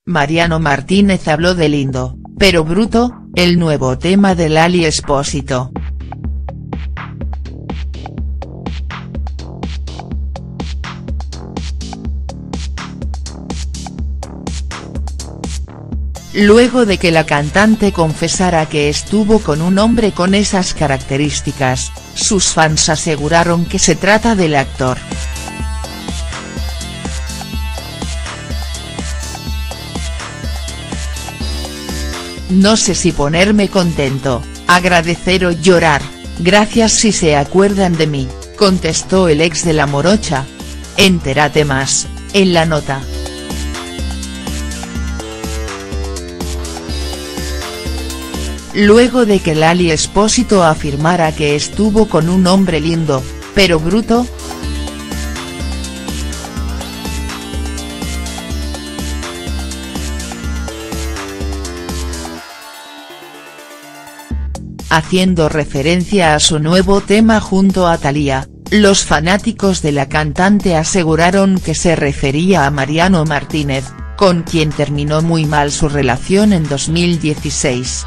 Mariano Martínez habló de Lindo, pero bruto, el nuevo tema de Lali Espósito. Luego de que la cantante confesara que estuvo con un hombre con esas características, sus fans aseguraron que se trata del actor. No sé si ponerme contento, agradecer o llorar, gracias si se acuerdan de mí, contestó el ex de la morocha. Entérate más, en la nota. Luego de que Lali Espósito afirmara que estuvo con un hombre lindo, pero bruto, haciendo referencia a su nuevo tema junto a Thalía, los fanáticos de la cantante aseguraron que se refería a Mariano Martínez, con quien terminó muy mal su relación en 2016.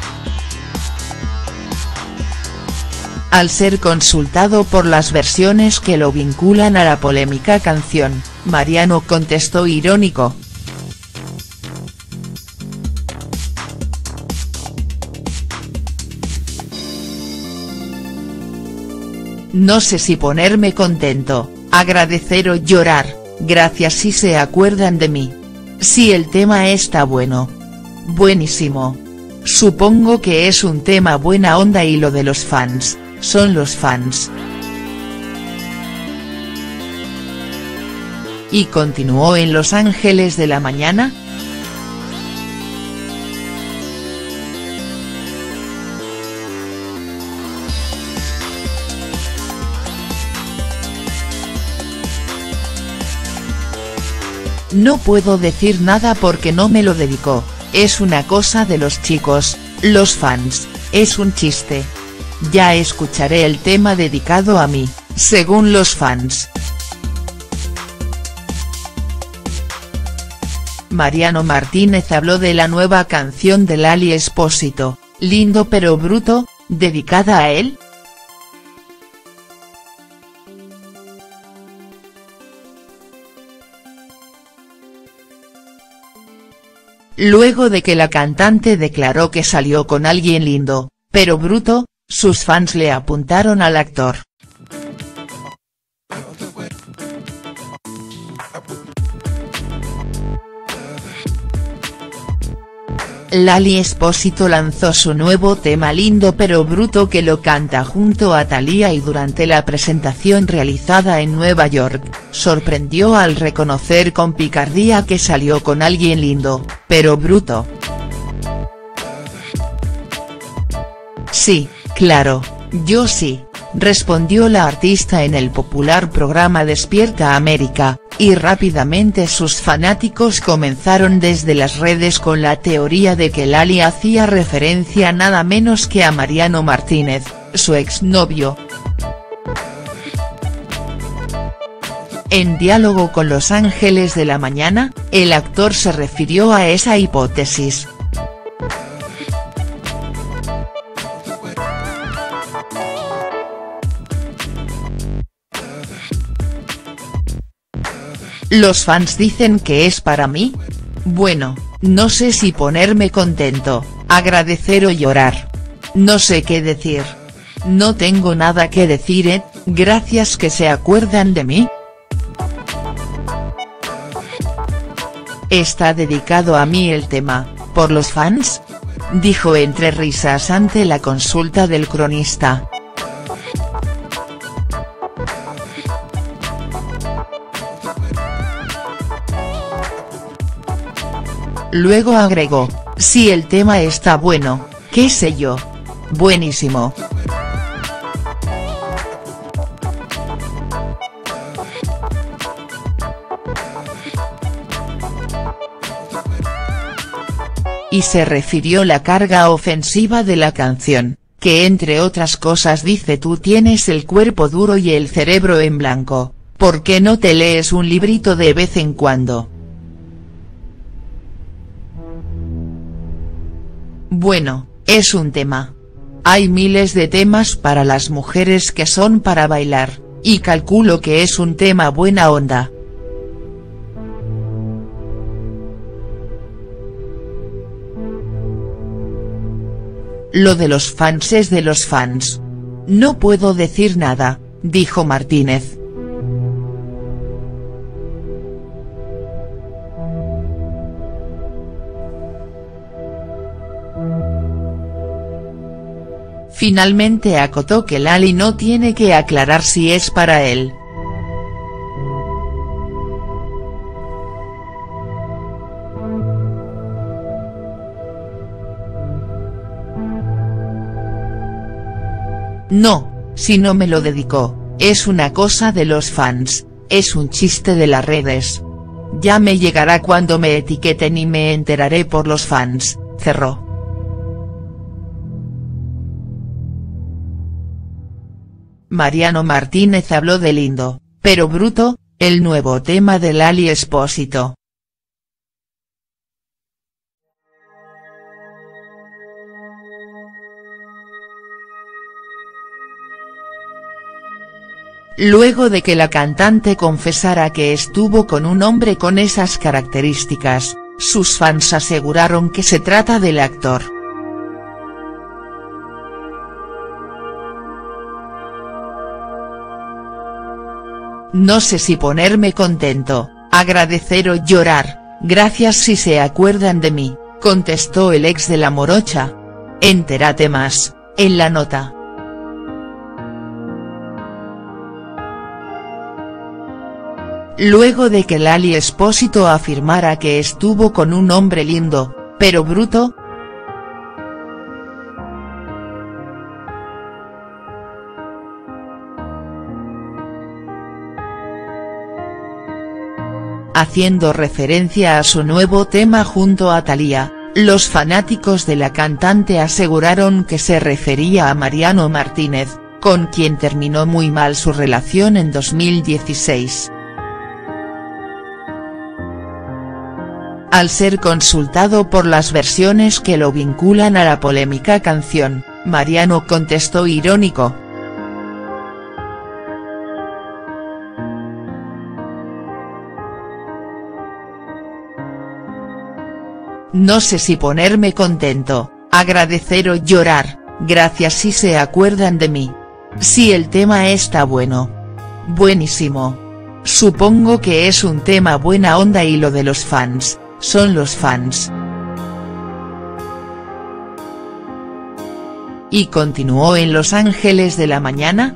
Al ser consultado por las versiones que lo vinculan a la polémica canción, Mariano contestó irónico: no sé si ponerme contento, agradecer o llorar, gracias si se acuerdan de mí. Si el tema está bueno. Buenísimo. Supongo que es un tema buena onda y lo de los fans, son los fans. Y continuó en Los Ángeles de la Mañana. No puedo decir nada porque no me lo dedicó, es una cosa de los chicos, los fans, es un chiste. Ya escucharé el tema dedicado a mí, según los fans. Mariano Martínez habló de la nueva canción de Lali Espósito, Lindo pero bruto, dedicada a él. Luego de que la cantante declaró que salió con alguien lindo, pero bruto, sus fans le apuntaron al actor. Lali Espósito lanzó su nuevo tema Lindo pero bruto, que lo canta junto a Thalía, y durante la presentación realizada en Nueva York, sorprendió al reconocer con picardía que salió con alguien lindo, pero bruto. Sí, claro, yo sí, respondió la artista en el popular programa Despierta América, y rápidamente sus fanáticos comenzaron desde las redes con la teoría de que Lali hacía referencia nada menos que a Mariano Martínez, su exnovio. En diálogo con Los Ángeles de la Mañana, el actor se refirió a esa hipótesis. ¿Los fans dicen que es para mí? Bueno, no sé si ponerme contento, agradecer o llorar. No sé qué decir. No tengo nada que decir, gracias que se acuerdan de mí. Está dedicado a mí el tema, ¿por los fans?, dijo entre risas ante la consulta del cronista. Luego agregó: si el tema está bueno, qué sé yo. Buenísimo. Y se refirió a la carga ofensiva de la canción, que entre otras cosas dice: tú tienes el cuerpo duro y el cerebro en blanco, ¿por qué no te lees un librito de vez en cuando? Bueno, es un tema. Hay miles de temas para las mujeres que son para bailar, y calculo que es un tema buena onda. Lo de los fans es de los fans. No puedo decir nada, dijo Martínez. Finalmente acotó que Lali no tiene que aclarar si es para él. No, si no me lo dedicó, es una cosa de los fans, es un chiste de las redes. Ya me llegará cuando me etiqueten y me enteraré por los fans, cerró. Mariano Martínez habló de Lindo, pero bruto, el nuevo tema de Lali Espósito. Luego de que la cantante confesara que estuvo con un hombre con esas características, sus fans aseguraron que se trata del actor. No sé si ponerme contento, agradecer o llorar, gracias si se acuerdan de mí, contestó el ex de la morocha. Entérate más, en la nota. Luego de que Lali Espósito afirmara que estuvo con un hombre lindo, pero bruto, haciendo referencia a su nuevo tema junto a Thalía, los fanáticos de la cantante aseguraron que se refería a Mariano Martínez, con quien terminó muy mal su relación en 2016. Al ser consultado por las versiones que lo vinculan a la polémica canción, Mariano contestó irónico. No sé si ponerme contento, agradecer o llorar, gracias si se acuerdan de mí. Si el tema está bueno. Buenísimo. Supongo que es un tema buena onda y lo de los fans, son los fans. Y continuó en Los Ángeles de la Mañana.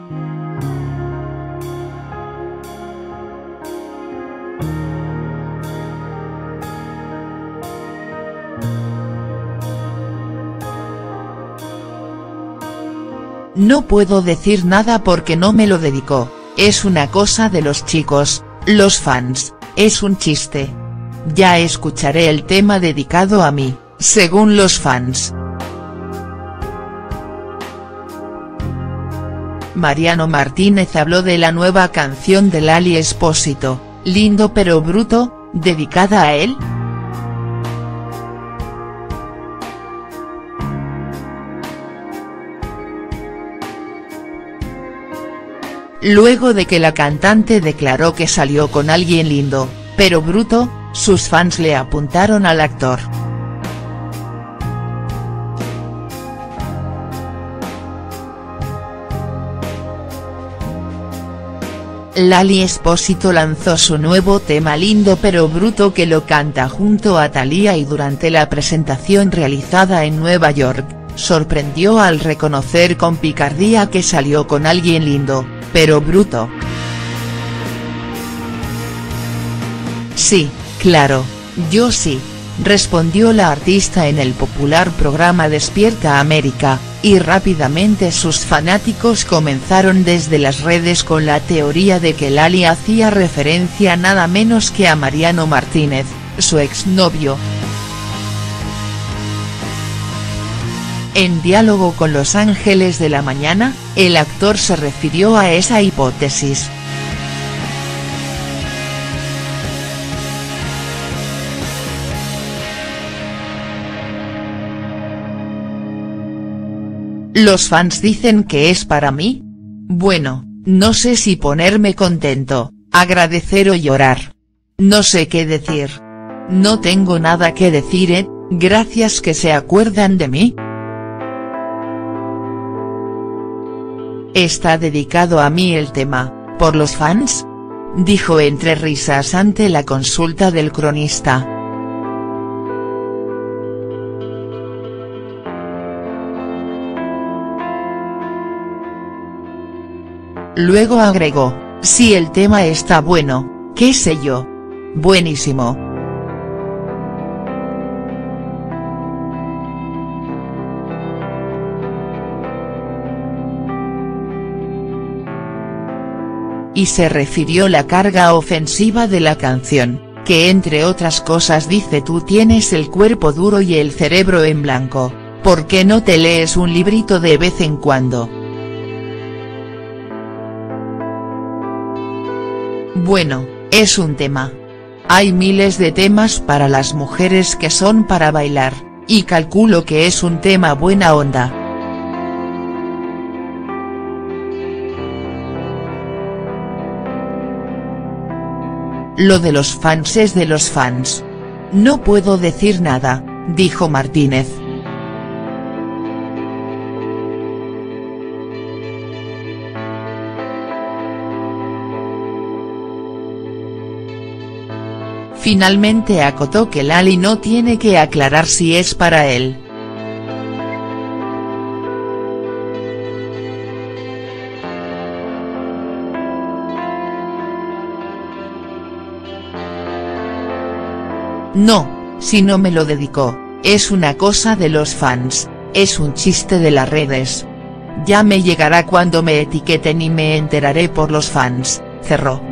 No puedo decir nada porque no me lo dedicó, es una cosa de los chicos, los fans, es un chiste. Ya escucharé el tema dedicado a mí, según los fans. Mariano Martínez habló de la nueva canción de Lali Espósito, Lindo pero bruto, dedicada a él. Luego de que la cantante declaró que salió con alguien lindo, pero bruto, sus fans le apuntaron al actor. Lali Espósito lanzó su nuevo tema Lindo pero bruto que lo canta junto a Thalía y durante la presentación realizada en Nueva York, sorprendió al reconocer con picardía que salió con alguien lindo, pero bruto. Sí, claro, yo sí, respondió la artista en el popular programa Despierta América, y rápidamente sus fanáticos comenzaron desde las redes con la teoría de que Lali hacía referencia nada menos que a Mariano Martínez, su exnovio. En diálogo con Los Ángeles de la Mañana, el actor se refirió a esa hipótesis. ¿Los fans dicen que es para mí? Bueno, no sé si ponerme contento, agradecer o llorar. No sé qué decir. No tengo nada que decir, gracias que se acuerdan de mí. Está dedicado a mí el tema, ¿por los fans?, dijo entre risas ante la consulta del cronista. Luego agregó, si el tema está bueno, qué sé yo. Buenísimo. Y se refirió a la carga ofensiva de la canción, que entre otras cosas dice: tú tienes el cuerpo duro y el cerebro en blanco, ¿por qué no te lees un librito de vez en cuando? Bueno, es un tema. Hay miles de temas para las mujeres que son para bailar, y calculo que es un tema buena onda. Lo de los fans es de los fans. No puedo decir nada, dijo Martínez. Finalmente acotó que Lali no tiene que aclarar si es para él. No, si no me lo dedicó, es una cosa de los fans, es un chiste de las redes. Ya me llegará cuando me etiqueten y me enteraré por los fans, cerró.